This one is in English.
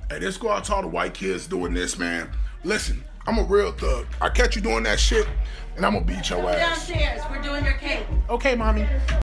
Hey, this go out to all the white kids doing this, man. Listen, I'm a real thug. I catch you doing that shit, and I'm gonna beat your ass. Downstairs, we're doing your cake. Okay, mommy.